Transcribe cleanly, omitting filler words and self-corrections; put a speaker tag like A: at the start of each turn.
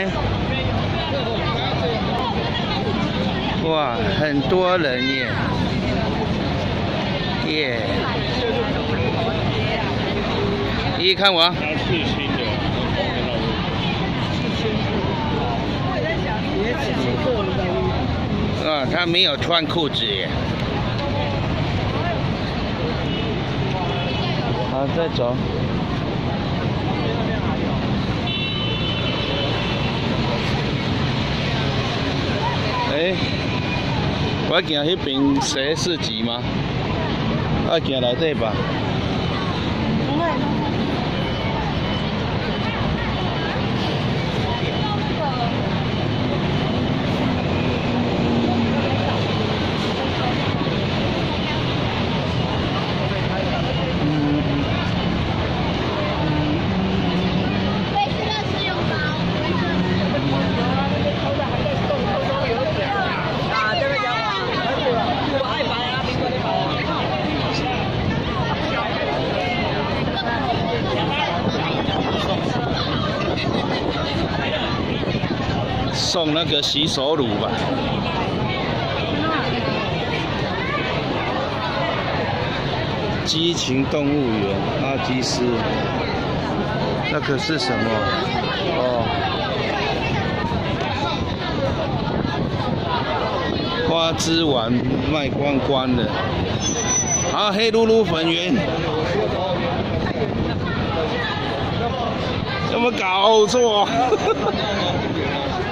A: 哇，很多人耶！耶！依依看我。
B: 它刺青的，
A: 啊，他没有穿裤子耶。好，再走。哎，我行迄边蛇市集吗？我行内底吧。送那个洗手乳吧。激情动物园，阿基斯，那个是什么？哦，花枝丸卖光光了。好，黑噜噜粉圆，有没有搞错？